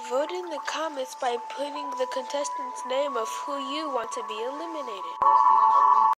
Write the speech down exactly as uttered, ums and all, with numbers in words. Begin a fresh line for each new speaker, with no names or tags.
Vote in the comments by putting the contestant's name of who you want to be eliminated.